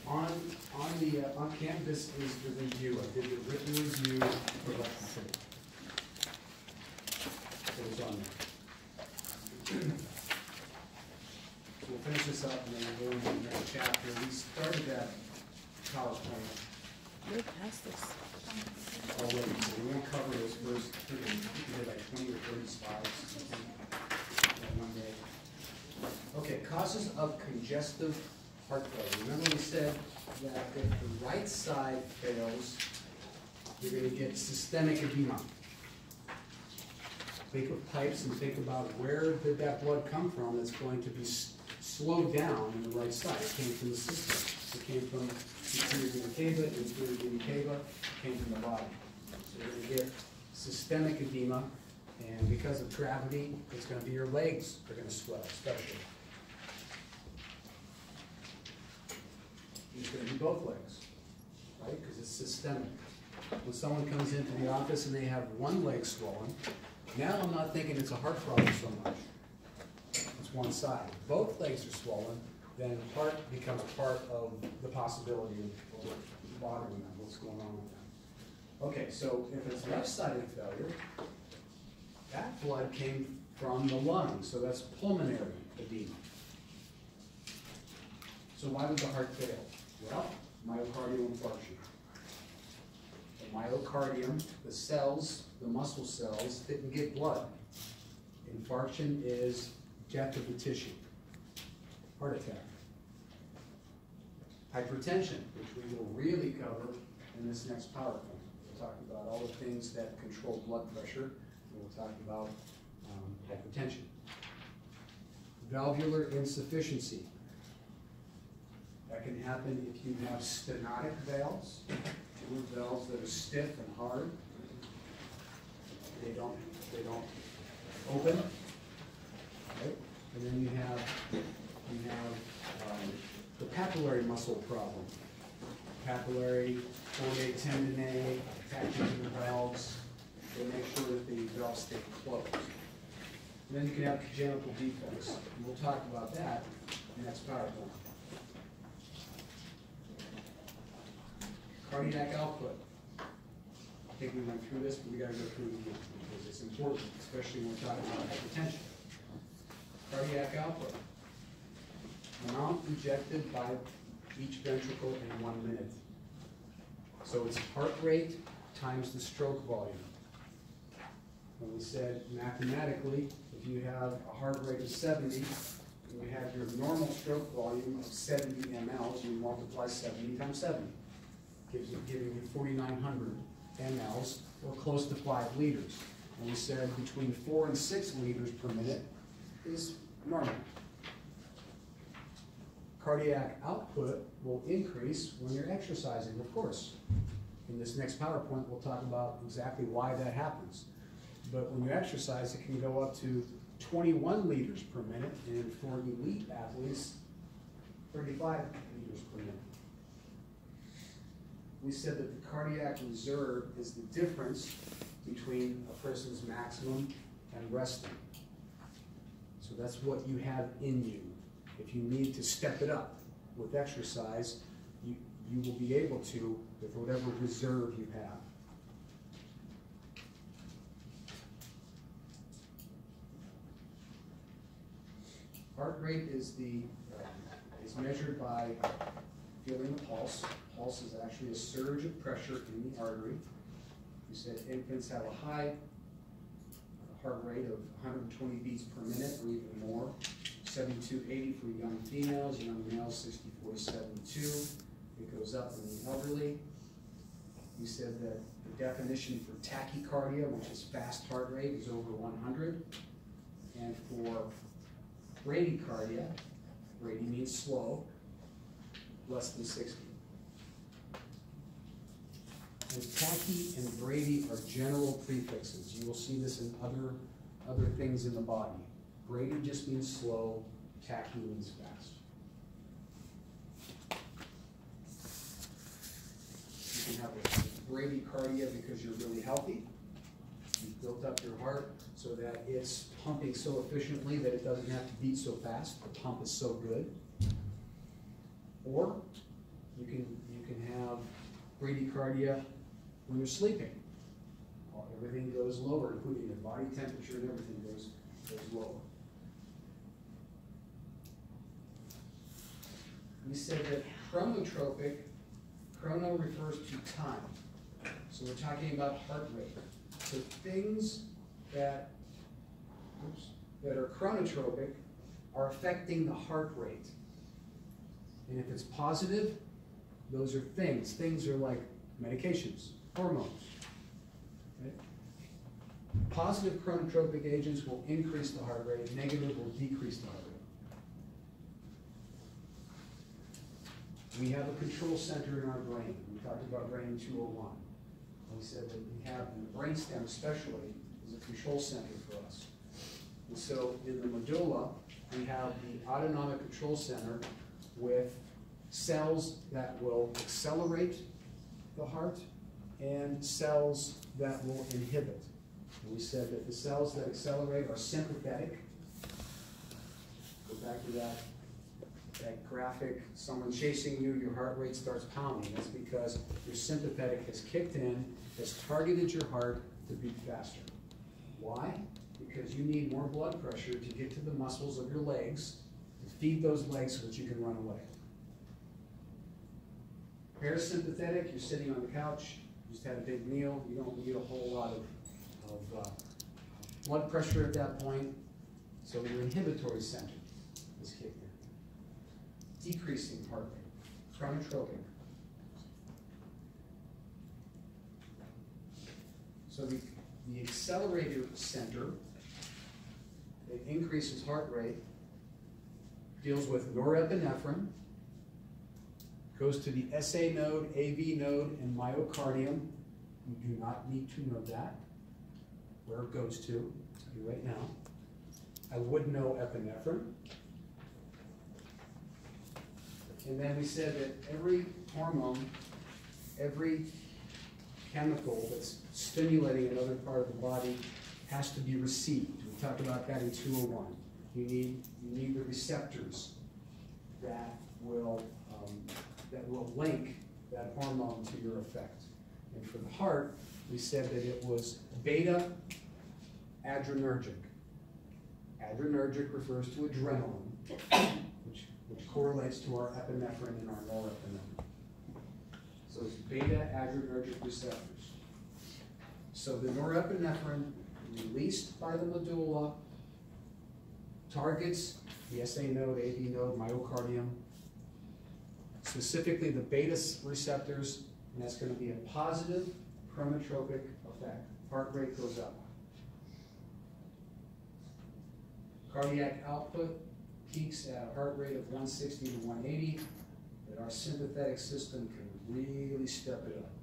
on campus is the review. I did the written review for electricity. It was on there. So we'll finish this up and then we'll go into the next chapter. We started that PowerPoint We're past this. already, so we won't cover those first, we did like 20 or 30 slides, I think, one day. Okay, causes of congestive heart failure. Remember we said that if the right side fails, you're going to get systemic edema. Think of pipes and think about where did that blood come from that's going to be slowed down in the right side. It came from the system. It came from anterior vena cava, inferior vena cava, it came from the body. So you're going to get systemic edema, and because of gravity, it's going to be your legs are going to swell, especially. It's going to be both legs, right? Because it's systemic. When someone comes into the office and they have one leg swollen, now I'm not thinking it's a heart problem so much. It's one side. If both legs are swollen, then heart becomes part of the possibility of bothering them, what's going on with them. Okay, so if it's left-sided failure, that blood came from the lungs, so that's pulmonary edema. So why would the heart fail? Well, myocardial infarction. The myocardium, the cells, the muscle cells, didn't get blood. Infarction is death of the tissue. Heart attack. Hypertension, which we will really cover in this next PowerPoint. We'll talk about all the things that control blood pressure, and we'll talk about hypertension. Valvular insufficiency. That can happen if you have stenotic valves, valves that are stiff and hard. They don't open, right? And then you have the papillary muscle problem. Papillary, foramen tendineae, attached to the valves. They make sure that the valves stay closed. And then you can have congenital defects. And we'll talk about that in the next PowerPoint. Cardiac output. I think we went through this, but we got to go through it again because it's important, especially when we're talking about hypertension. Cardiac output. Amount injected by each ventricle in 1 minute. So it's heart rate times the stroke volume. When we said mathematically, if you have a heart rate of 70, and you have your normal stroke volume of 70 mLs, you multiply 70 times 70. Giving you 4,900 mLs, or close to 5 liters. And we said between 4 and 6 liters per minute is normal. Cardiac output will increase when you're exercising, of course. In this next PowerPoint, we'll talk about exactly why that happens. But when you exercise, it can go up to 21 liters per minute, and for elite athletes, 35 liters per minute. We said that the cardiac reserve is the difference between a person's maximum and resting. So that's what you have in you. If you need to step it up with exercise, you will be able to with whatever reserve you have. Heart rate is measured by feeling the pulse. Pulse is actually a surge of pressure in the artery. We said infants have a high heart rate of 120 beats per minute or even more. 72-80 for young females, young males 64-72. It goes up in the elderly. We said that the definition for tachycardia, which is fast heart rate, is over 100. And for bradycardia, brady means slow, less than 60. And tachy and brady are general prefixes. You will see this in other things in the body. Brady just means slow, tachy means fast. You can have a bradycardia because you're really healthy. You've built up your heart so that it's pumping so efficiently that it doesn't have to beat so fast. The pump is so good. Or you You can have bradycardia when you're sleeping. Everything goes lower, including the body temperature and everything goes lower. We said that chronotropic, chrono refers to time. So we're talking about heart rate. So things that are chronotropic are affecting the heart rate. And if it's positive, those are things. Things are like medications, hormones. Right? Positive chronotropic agents will increase the heart rate, negative will decrease the heart rate. We have a control center in our brain. We talked about brain 201. We said that we have in the brainstem especially is a control center for us. And so in the medulla, we have the autonomic control center with cells that will accelerate the heart and cells that will inhibit. And we said that the cells that accelerate are sympathetic. Go back to that graphic, someone chasing you, your heart rate starts pounding. That's because your sympathetic has kicked in, has targeted your heart to beat faster. Why? Because you need more blood pressure to get to the muscles of your legs, to feed those legs so that you can run away. Parasympathetic, you're sitting on the couch, you just had a big meal, you don't need a whole lot of blood pressure at that point, so your inhibitory center is kicked in. Decreasing heart rate, chronotropic. So the accelerator center that increases heart rate deals with norepinephrine, goes to the SA node, AV node, and myocardium. You do not need to know that, where it goes to. I'll tell you right now. I would know epinephrine. And then we said that every hormone, every chemical that's stimulating another part of the body has to be received. We talked about that in 201. You need the receptors that will link that hormone to your effect. And for the heart, we said that it was beta adrenergic. Adrenergic refers to adrenaline, which correlates to our epinephrine and our norepinephrine. So it's beta adrenergic receptors. So the norepinephrine released by the medulla targets the SA node, AV node, myocardium, specifically the beta receptors, and that's going to be a positive chronotropic effect. Heart rate goes up. Cardiac output peaks at a heart rate of 160 to 180, that our sympathetic system can really step it up.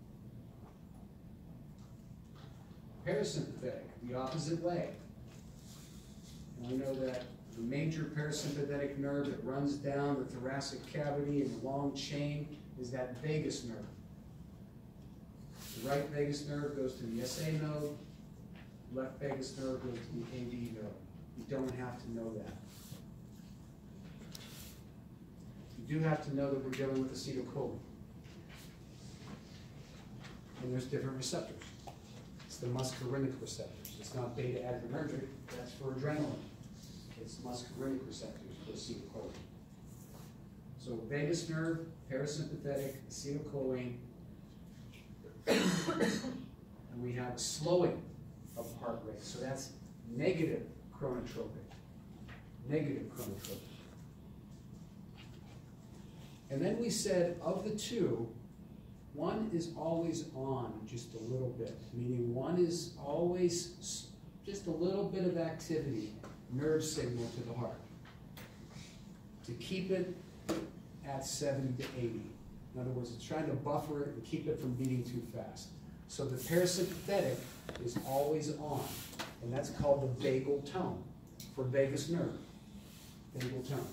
Parasympathetic, the opposite way. And we know that the major parasympathetic nerve that runs down the thoracic cavity in a long chain is that vagus nerve. The right vagus nerve goes to the SA node, left vagus nerve goes to the AV node. You don't have to know that. You do have to know that we're dealing with acetylcholine. And there's different receptors. It's the muscarinic receptors. It's not beta adrenergic, that's for adrenaline. It's muscarinic receptors for acetylcholine. So vagus nerve, parasympathetic, acetylcholine, and we have a slowing of heart rate. So that's negative chronotropic. Negative chronotropic. And then we said of the two, one is always on just a little bit, meaning one is always just a little bit of activity, nerve signal to the heart, to keep it at 70 to 80. In other words, it's trying to buffer it and keep it from beating too fast. So the parasympathetic is always on, and that's called the vagal tone for vagus nerve, vagal tone.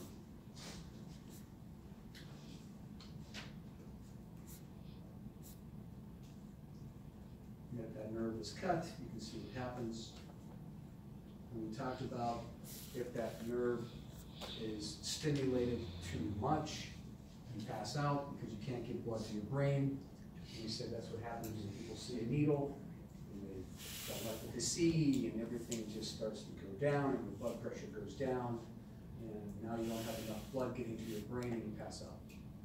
And if that nerve is cut, you can see what happens. And we talked about if that nerve is stimulated too much, you pass out because you can't get blood to your brain. And we said that's what happens when people see a needle, and they don't like what they see, and everything just starts to go down, and the blood pressure goes down, and now you don't have enough blood getting to your brain, and you pass out.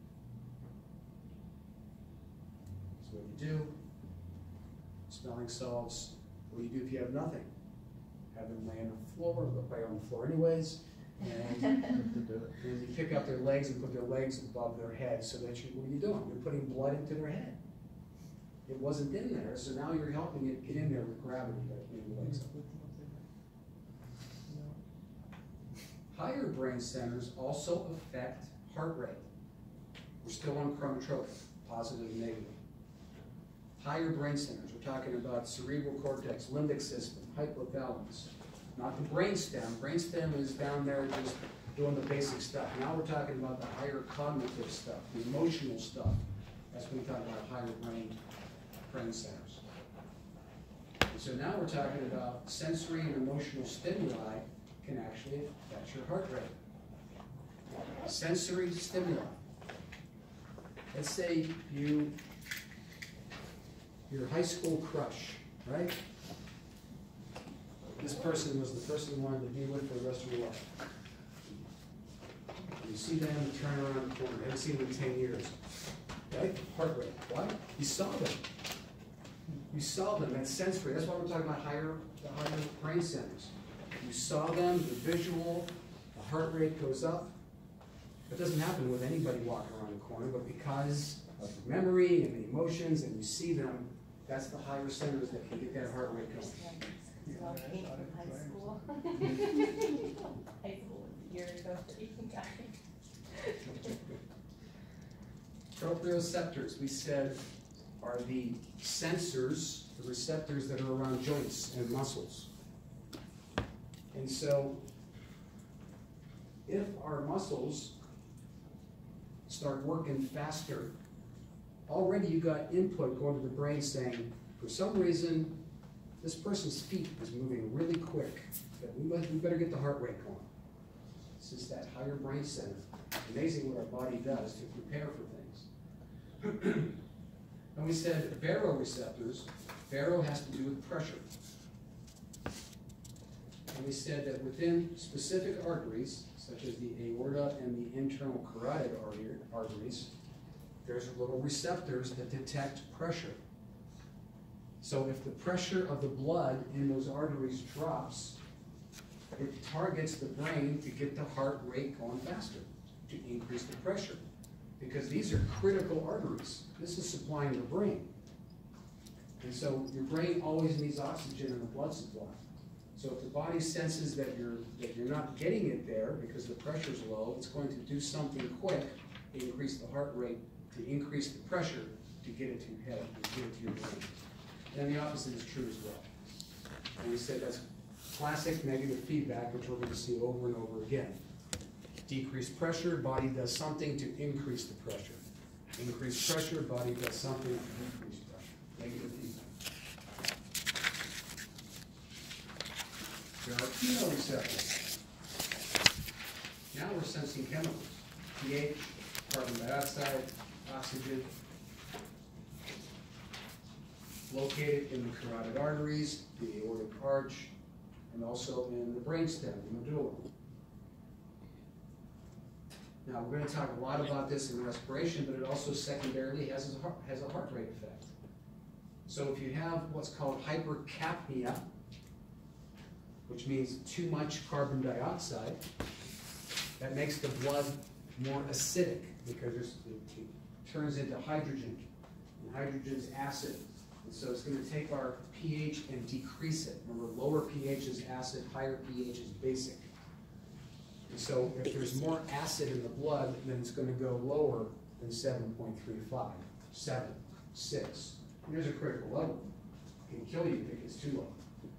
So what you do, smelling salts, what do you do if you have nothing? Have them lay on the floor, they'll lay on the floor anyways, and you pick up their legs and put their legs above their head so that what are you doing? You're putting blood into their head. It wasn't in there, so now you're helping it get in there with gravity by putting the legs up. Higher brain centers also affect heart rate. We're still on chronotropic, positive and negative. Higher brain centers, we're talking about cerebral cortex, limbic system, hypothalamus, not the brainstem. Brainstem is down there just doing the basic stuff. Now we're talking about the higher cognitive stuff, the emotional stuff. That's when we talk about higher brain centers. And so now we're talking about sensory and emotional stimuli can actually affect your heart rate. Sensory stimuli. Let's say your high school crush, right? This person was the person you wanted to be with for the rest of your life. You see them, you turn around the corner, you haven't seen them in 10 years. Right? Heart rate. Why? You saw them. You saw them. That's sensory. That's why we're talking about the higher brain centers. You saw them, the visual, the heart rate goes up. That doesn't happen with anybody walking around the corner, but because of the memory and the emotions and you see them, that's the higher centers that can get that heart rate going. High school. High school was years ago. Proprioceptors, we said, are the sensors, the receptors that are around joints and muscles. And so, if our muscles start working faster, already you got input going to the brain saying, for some reason, this person's feet is moving really quick. We better get the heart rate going. This is that higher brain center. Amazing what our body does to prepare for things. And we said baroreceptors. Baro has to do with pressure. And we said that within specific arteries, such as the aorta and the internal carotid arteries, there's little receptors that detect pressure. So if the pressure of the blood in those arteries drops, it targets the brain to get the heart rate going faster, to increase the pressure. Because these are critical arteries. This is supplying the brain. And so your brain always needs oxygen in the blood supply. So if the body senses that you're not getting it there because the pressure's low, it's going to do something quick to increase the heart rate, to increase the pressure, to get it to your head, to get it to your brain. And the opposite is true as well. And we said that's classic negative feedback, which we're going to see over and over again. Decreased pressure, body does something to increase the pressure. Increased pressure, body does something to decrease pressure. Negative feedback. There are chemoreceptors. Now we're sensing chemicals. pH, carbon dioxide, oxygen. Located in the carotid arteries, the aortic arch, and also in the brainstem, the medulla. Now, we're going to talk a lot about this in respiration, but it also secondarily has a heart rate effect. So if you have what's called hypercapnia, which means too much carbon dioxide, that makes the blood more acidic because it turns into hydrogen, and hydrogen is acid. And so it's going to take our pH and decrease it. Remember, lower pH is acid, higher pH is basic. And so if there's more acid in the blood, then it's going to go lower than 7.35, 7, 6. And there's a critical level. It can kill you if it gets too low.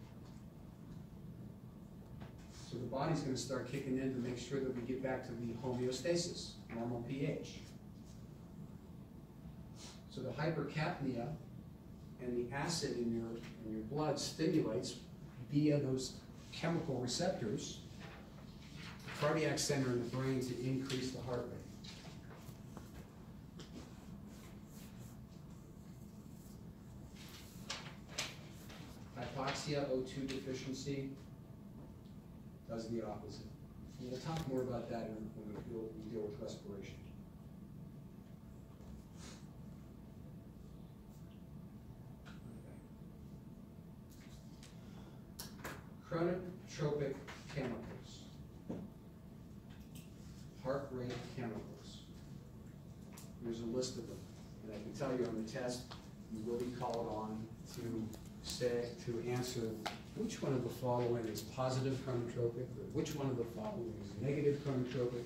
So the body's going to start kicking in to make sure that we get back to the homeostasis, normal pH. So the hypercapnia and the acid in your blood stimulates via those chemical receptors the cardiac center in the brain to increase the heart rate. potassium O2 deficiency does the opposite. And we'll talk more about that when we deal with respiration. Chronotropic chemicals, heart rate chemicals. There's a list of them, and I can tell you on the test, you will be called on to answer which one of the following is positive chronotropic, or which one of the following is negative chronotropic.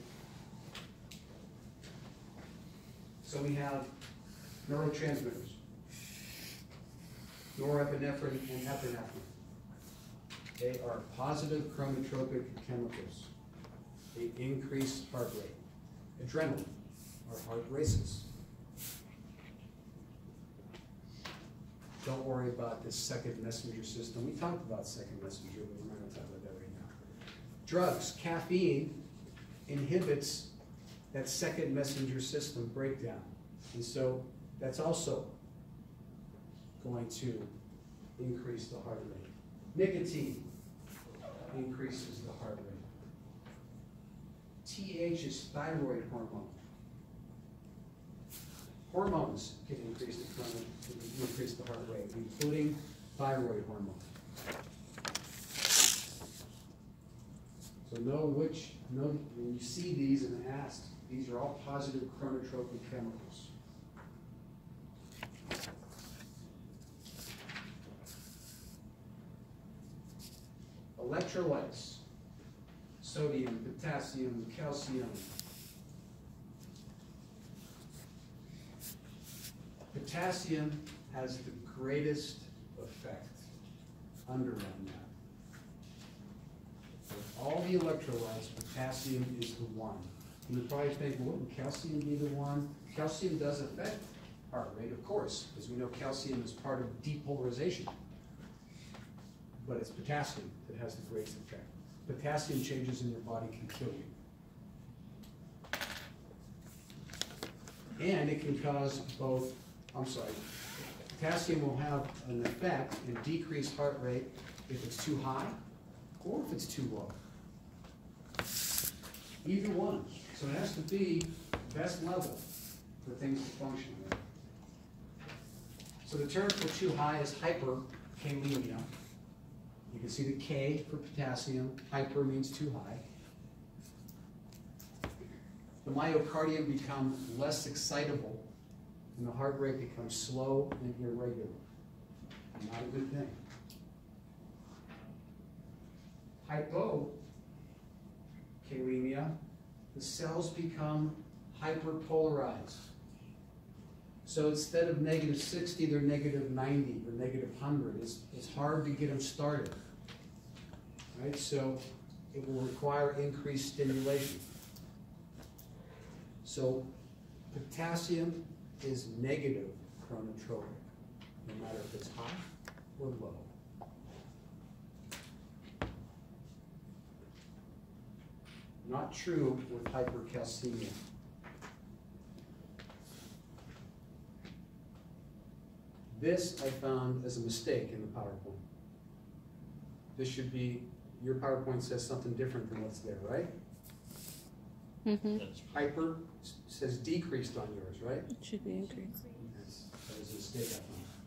So we have neurotransmitters, norepinephrine and epinephrine. They are positive chronotropic chemicals. They increase heart rate. Adrenaline, our heart races. Don't worry about this second messenger system. We talked about second messenger, but we're not going to talk about that right now. Drugs, caffeine inhibits that second messenger system breakdown. And so that's also going to increase the heart rate. Nicotine increases the heart rate. TH is thyroid hormone. Hormones can increase the heart rate, including thyroid hormone. So when you see these and ask, these are all positive chronotropic chemicals. Electrolytes, sodium, potassium, calcium. Potassium has the greatest effect under on that. Of all the electrolytes, potassium is the one. And you probably think, well, wouldn't calcium be the one? Calcium does affect heart rate, of course, because we know calcium is part of depolarization. But it's potassium that has the greatest effect. Potassium changes in your body can kill you. And it can cause potassium will have an effect and decrease heart rate if it's too high or if it's too low. Either one. So it has to be the best level for things to function. So the term for too high is hyperkalemia. You can see the K for potassium. Hyper means too high. The myocardium becomes less excitable, and the heart rate becomes slow and irregular. Not a good thing. Hypokalemia, the cells become hyperpolarized. So instead of -60, they're -90 or -100. It's hard to get them started. Right? So it will require increased stimulation. So potassium is negative chronotropic, no matter if it's high or low. Not true with hypercalcemia. This I found as a mistake in the PowerPoint. This should be, your PowerPoint says something different than what's there, right? Mm-hmm. Hyper says decreased on yours, right? It should be increased. That was a mistake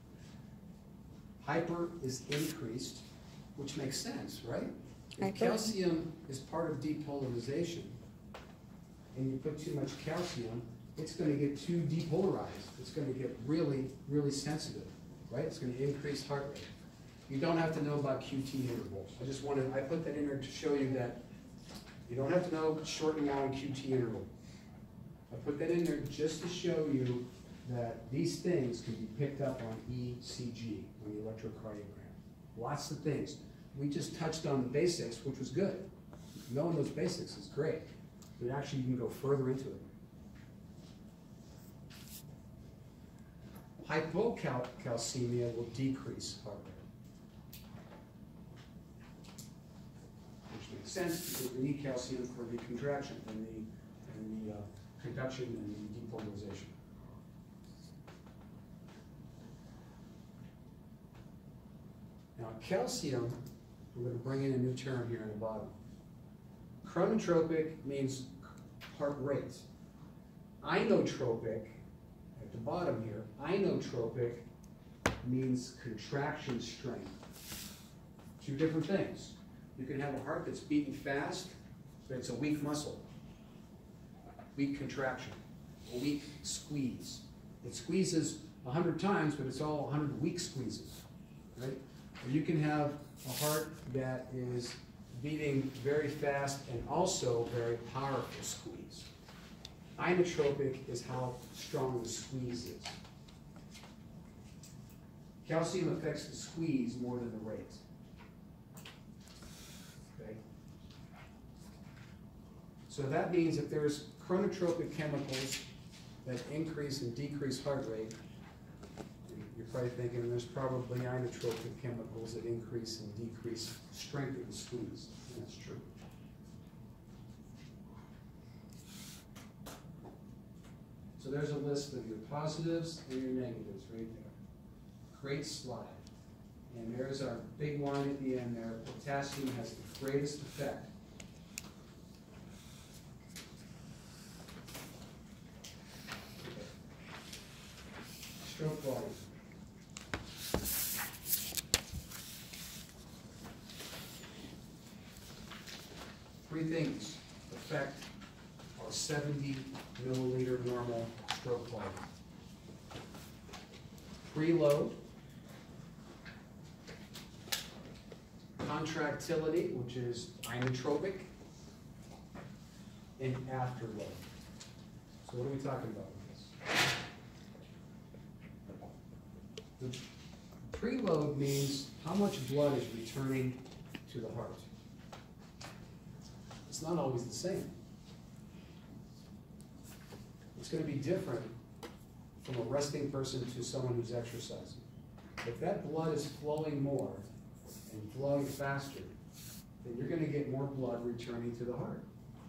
I found. Hyper is increased, which makes sense, right? If Hyper. calcium is part of depolarization, and you put too much calcium, it's going to get too depolarized. It's going to get really, really sensitive, right? It's going to increase heart rate. You don't have to know about QT intervals. I put that in there to show you that you don't have to know short and long QT interval. I put that in there just to show you that these things can be picked up on ECG, on the electrocardiogram. Lots of things. We just touched on the basics, which was good. Knowing those basics is great, but actually you can go further into it. Hypocalcemia will decrease heart rate, which makes sense because we need calcium for the contraction and the conduction and the depolarization. Now, Calcium, we're going to bring in a new term here in the bottom. Chronotropic means heart rate. Inotropic, at the bottom here, inotropic means contraction strength. Two different things. You can have a heart that's beating fast, but it's a weak muscle. Weak contraction, a weak squeeze. It squeezes 100 times, but it's all 100 weak squeezes, right? Or you can have a heart that is beating very fast and also very powerful squeeze. Inotropic is how strong the squeeze is. Calcium affects the squeeze more than the rate. Okay? So that means if there's chronotropic chemicals that increase and decrease heart rate, you're probably thinking there's probably inotropic chemicals that increase and decrease strength of the squeeze. And that's true. So there's a list of your positives and your negatives right there. Great slide. And there's our big line at the end there. Potassium has the greatest effect. Okay. Stroke volume. Three things affect our 70 milliliter normal stroke volume. Preload, contractility, which is inotropic, and afterload. So what are we talking about with this? The preload means how much blood is returning to the heart. It's not always the same. It's going to be different from a resting person to someone who's exercising. If that blood is flowing more and flowing faster, then you're going to get more blood returning to the heart.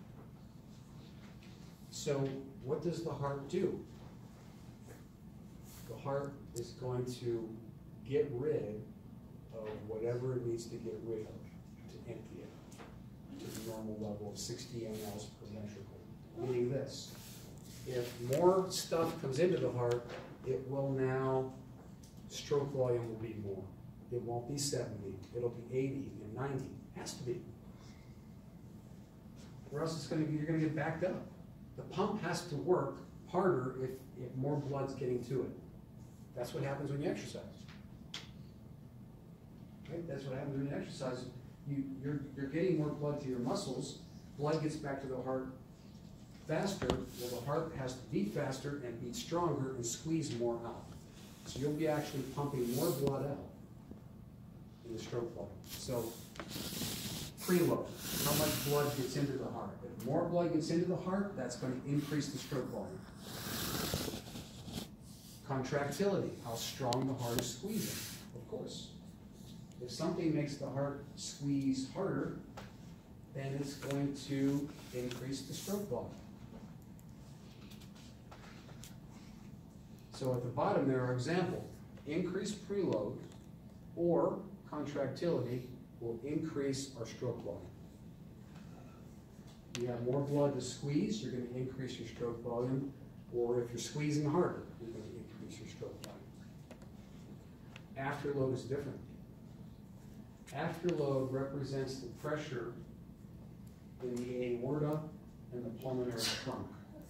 So what does the heart do? The heart is going to get rid of whatever it needs to get rid of to empty it to the normal level of 60 mLs per ventricle. Meaning this, if more stuff comes into the heart, it will now, stroke volume will be more. It won't be 70, it'll be 80 and 90. It has to be. Or else it's going to be, you're going to get backed up. The pump has to work harder if more blood's getting to it. That's what happens when you exercise. Right? That's what happens when you exercise. You're getting more blood to your muscles. Blood gets back to the heart faster. Well, the heart has to beat faster and beat stronger and squeeze more out. So you'll be actually pumping more blood out in the stroke volume. So preload, how much blood gets into the heart. If more blood gets into the heart, that's going to increase the stroke volume. Contractility, how strong the heart is squeezing, of course. If something makes the heart squeeze harder, then it's going to increase the stroke volume. So at the bottom there are examples. Increased preload or contractility will increase our stroke volume. You have more blood to squeeze, you're going to increase your stroke volume, or if you're squeezing harder, you're going to increase your stroke volume. Afterload is different. Afterload represents the pressure in the aorta and the pulmonary trunk.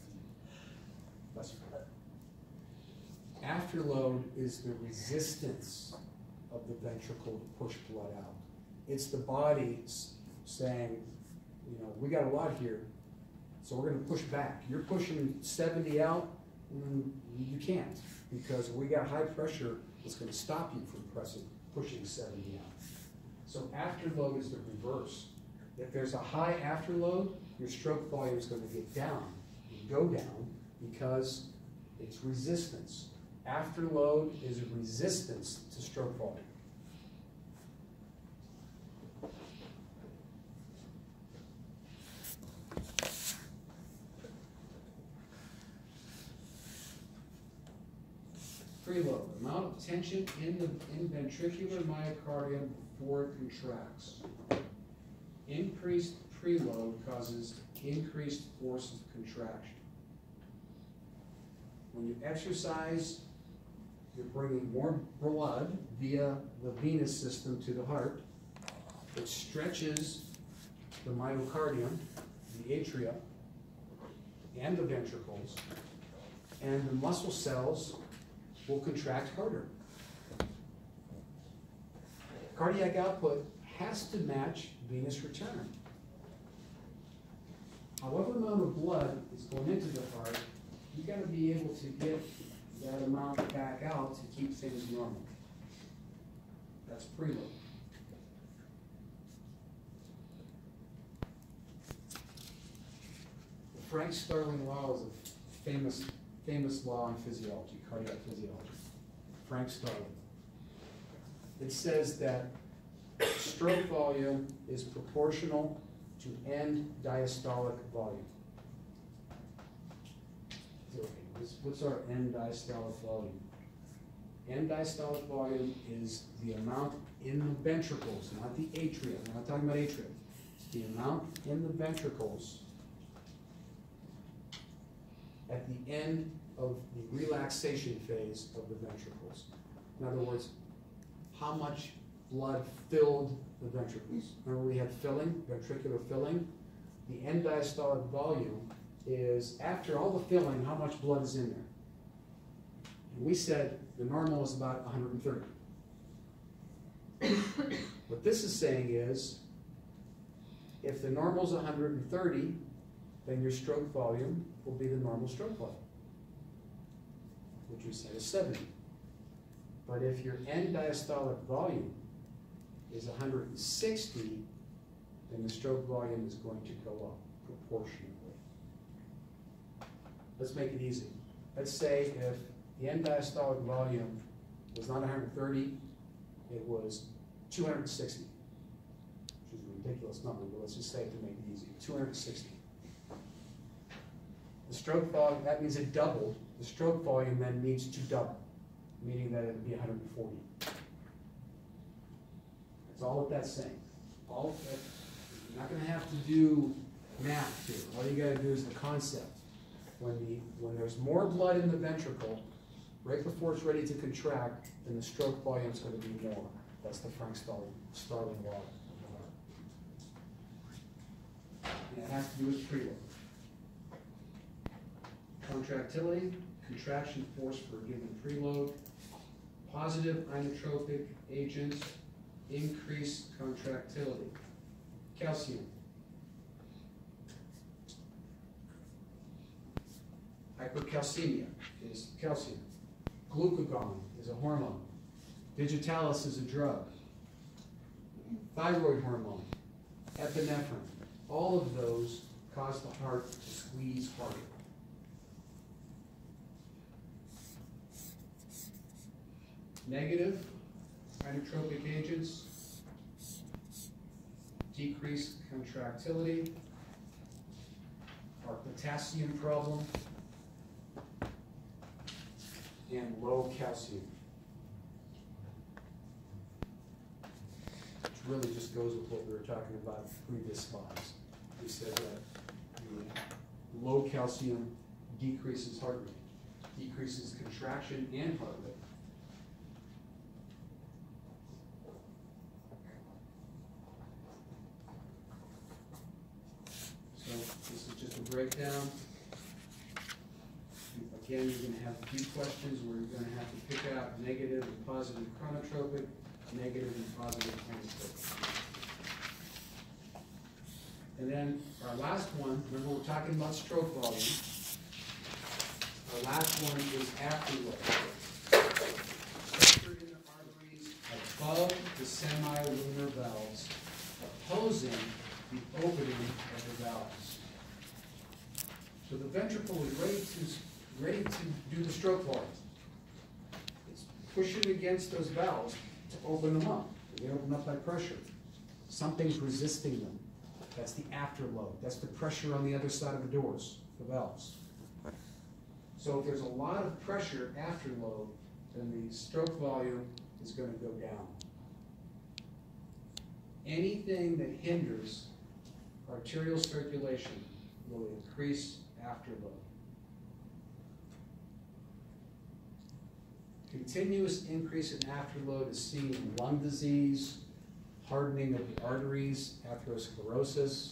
Afterload is the resistance of the ventricle to push blood out. It's the body saying, you know, we got a lot here, so we're going to push back. You're pushing 70 out, you can't, because we got high pressure that's going to stop you from pushing 70 out. So afterload is the reverse. If there's a high afterload, your stroke volume is going to get down, go down, because it's resistance. Afterload is a resistance to stroke volume. Preload, amount of tension in ventricular myocardium before it contracts. Increased preload causes increased force of contraction. When you exercise, you're bringing more blood via the venous system to the heart. It stretches the myocardium, the atria, and the ventricles, and the muscle cells will contract harder. Cardiac output has to match venous return. However amount of blood is going into the heart, you've got to be able to get that amount back out to keep things normal. That's preload. The Frank-Starling law is a famous law in physiology, cardiac physiology. Frank-Starling. It says that stroke volume is proportional to end diastolic volume. So, what's our end diastolic volume? End diastolic volume is the amount in the ventricles, not the atria. We're not talking about atria. It's the amount in the ventricles at the end of the relaxation phase of the ventricles. In other words, how much blood filled the ventricles. Remember we had filling, ventricular filling? The end diastolic volume is, after all the filling, how much blood is in there. And we said the normal is about 130. What this is saying is, if the normal is 130, then your stroke volume will be the normal stroke volume, which we said is 70. But if your end diastolic volume is 160, then the stroke volume is going to go up proportionately. Let's make it easy. Let's say if the end diastolic volume was not 130, it was 260, which is a ridiculous number, but let's just say it to make it easy, 260. The stroke volume, that means it doubled. The stroke volume then needs to double, meaning that it would be 140. That's all that that's saying. All that, you're not going to have to do math here. All you got to do is the concept. When there's more blood in the ventricle, right before it's ready to contract, then the stroke volume is going to be more. That's the Frank-Starling law. And it has to do with preload. Contractility, contraction force for a given preload. Positive inotropic agents increase contractility. Calcium. Hypercalcemia is calcium. Glucagon is a hormone. Digitalis is a drug. Thyroid hormone. Epinephrine. All of those cause the heart to squeeze harder. Negative inotropic agents decrease contractility. Our potassium problem and low calcium. Which really just goes with what we were talking about in previous slides. We said that the low calcium decreases heart rate, decreases contraction and heart rate. So this is just a breakdown. Again, you're going to have a few questions where you're going to have to pick out negative and positive chronotropic, negative and positive inotropic. And then our last one, remember we're talking about stroke volume. Our last one is afterload. Centered in the arteries above the semilunar valves, opposing the opening of the valves. So the ventricle is ready to do the stroke volume. It's pushing against those valves to open them up. They open up by pressure. Something's resisting them. That's the afterload. That's the pressure on the other side of the doors, the valves. So if there's a lot of pressure afterload, then the stroke volume is going to go down. anything that hinders arterial circulation will increase afterload. Continuous increase in afterload is seen in lung disease, hardening of the arteries, atherosclerosis,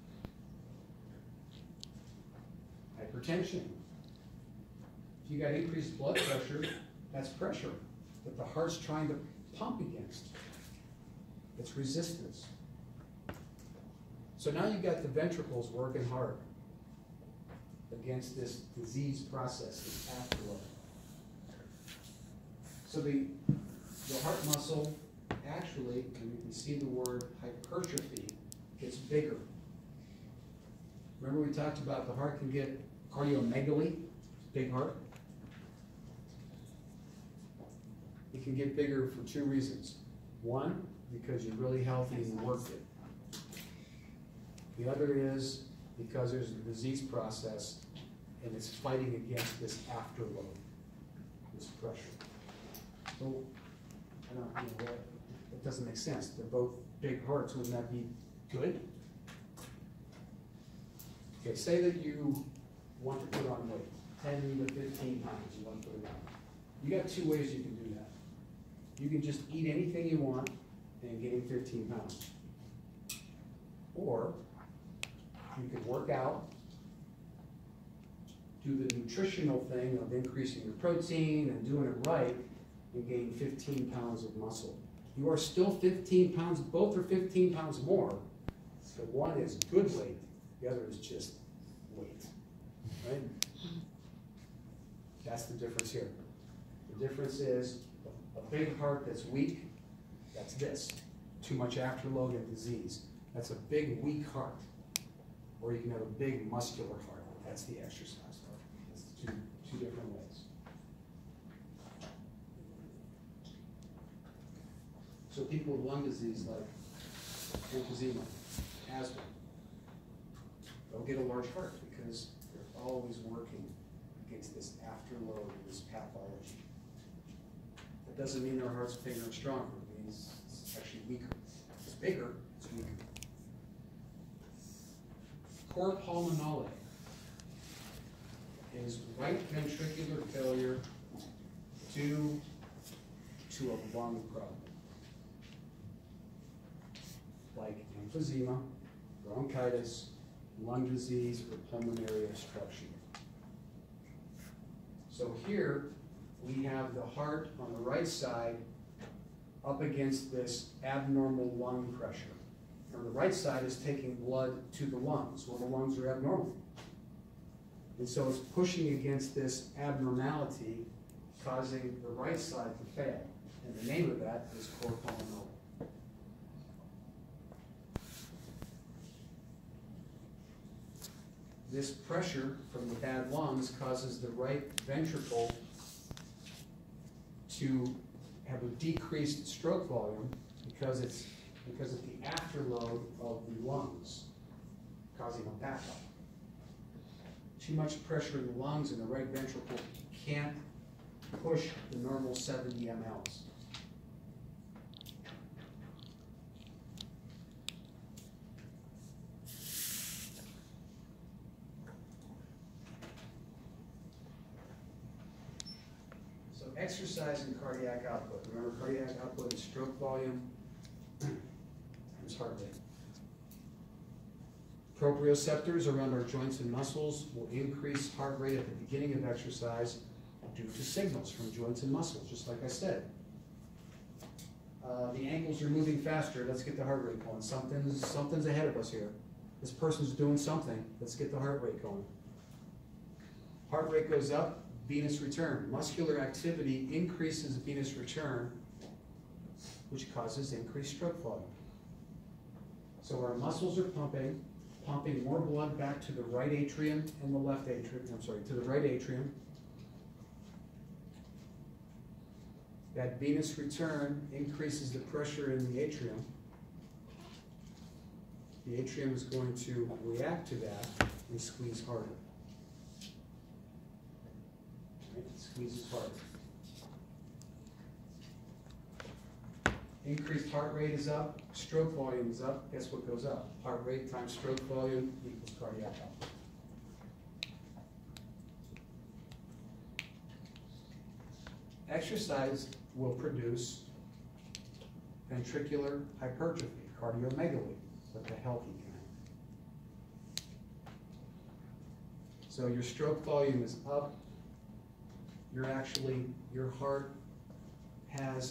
hypertension. If you got increased blood pressure, that's pressure that the heart's trying to pump against. It's resistance. So now you've got the ventricles working hard against this disease process, this afterload. So the heart muscle actually, and you can see the word hypertrophy, gets bigger. Remember we talked about the heart can get cardiomegaly, big heart? It can get bigger for two reasons. One, because you're really healthy and you worked it. The other is because there's a disease process and it's fighting against this afterload, this pressure. So, I don't know, it doesn't make sense. They're both big hearts. Wouldn't that be good? Okay, say that you want to put on weight, 10 to 15 pounds you want to put it on. You got two ways you can do that. You can just eat anything you want and gain 15 pounds. Or you could work out, do the nutritional thing of increasing your protein and doing it right, and gain 15 pounds of muscle. You are still 15 pounds, both are 15 pounds more. So one is good weight, the other is just weight, right? That's the difference here. The difference is a big heart that's weak, that's this. Too much afterload and disease. That's a big, weak heart. Or you can have a big, muscular heart. That's the exercise heart. That's two different ways. So people with lung disease like emphysema, asthma, they'll get a large heart because they're always working against this afterload and this pathology. That doesn't mean their heart's bigger and stronger. It means it's actually weaker. It's bigger, it's weaker. Cor pulmonale is right ventricular failure due to a lung problem, like emphysema, bronchitis, lung disease, or pulmonary obstruction. So here we have the heart on the right side up against this abnormal lung pressure. And the right side is taking blood to the lungs. Well, the lungs are abnormal. And so it's pushing against this abnormality, causing the right side to fail. And the name of that is cor pulmonale. This pressure from the bad lungs causes the right ventricle to have a decreased stroke volume because of the afterload of the lungs, causing a backup. Too much pressure in the lungs and the right ventricle can't push the normal 70 mLs. So exercise and cardiac output. Remember, cardiac output is stroke volume times heart rate. Proprioceptors around our joints and muscles will increase heart rate at the beginning of exercise due to signals from joints and muscles, just like I said. The ankles are moving faster, let's get the heart rate going. Something's ahead of us here. This person's doing something, let's get the heart rate going. Heart rate goes up, venous return. Muscular activity increases venous return, which causes increased stroke volume. So our muscles are pumping more blood back to the right atrium and the left atrium, to the right atrium. That venous return increases the pressure in the atrium. The atrium is going to react to that and squeeze harder. Right? It squeezes harder. Increased heart rate is up, stroke volume is up, guess what goes up? Heart rate times stroke volume equals cardiac output. Exercise will produce ventricular hypertrophy, cardiomegaly, but the healthy kind. So your stroke volume is up. Your heart has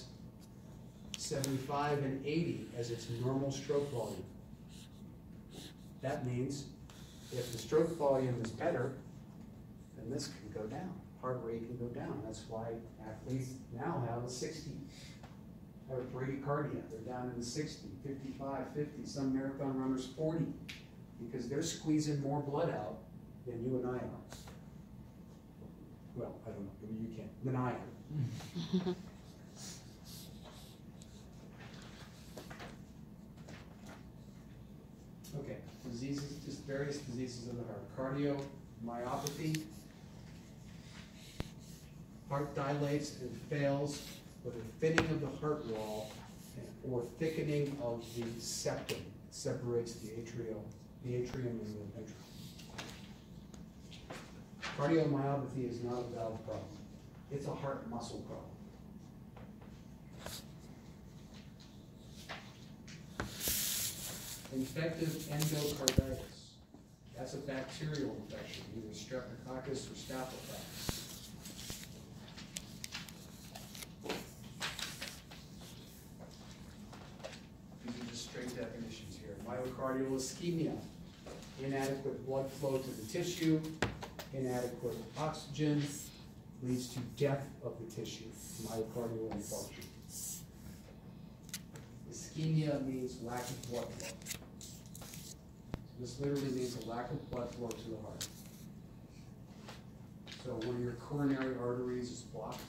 75 and 80 as its normal stroke volume. That means if the stroke volume is better, then this can go down. Heart rate can go down. That's why athletes now have a 60, have a bradycardia. They're down in the 60, 55, 50, some marathon runners 40, because they're squeezing more blood out than you and I are. Well, I don't know, maybe you can, than I am. Okay, diseases, just various diseases of the heart. Cardiomyopathy. Heart dilates and fails with a thinning of the heart wall or thickening of the septum. Separates the atrium and the ventricle. Cardiomyopathy is not a valve problem. It's a heart muscle problem. Infective endocarditis. That's a bacterial infection, either streptococcus or staphylococcus. These are just straight definitions here. Myocardial ischemia. Inadequate blood flow to the tissue, inadequate oxygen leads to death of the tissue, myocardial infarction. Ischemia means lack of blood flow. So this literally means a lack of blood flow to the heart. So one of your coronary arteries is blocked.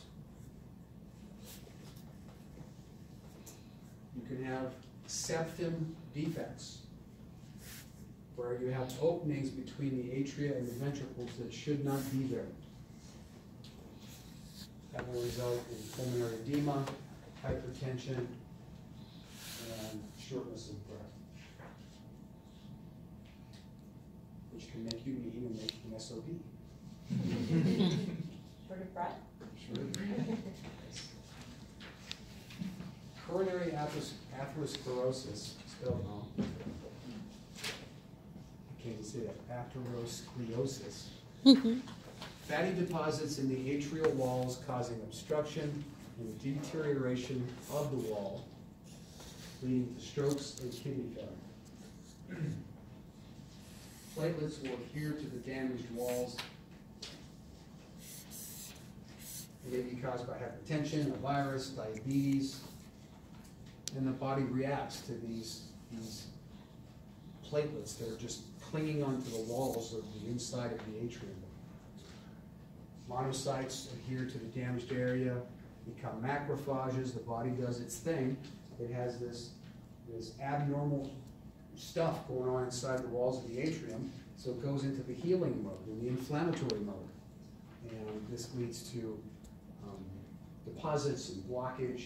You can have septum defects, where you have openings between the atria and the ventricles that should not be there. That will result in pulmonary edema, hypertension, and shortness of breath, which can make you mean and make you an SOB. Short of breath? Short of breath. Coronary atherosclerosis, spelled wrong. I can't even say that. Atherosclerosis. Fatty deposits in the atrial walls causing obstruction and deterioration of the wall, leading to strokes and kidney failure. Platelets will adhere to the damaged walls. It may be caused by hypertension, a virus, diabetes, and the body reacts to these platelets that are just clinging onto the walls of the inside of the atrium. Monocytes adhere to the damaged area, become macrophages, the body does its thing. It has this abnormal stuff going on inside the walls of the atrium, so it goes into the healing mode and the inflammatory mode. And this leads to deposits and blockage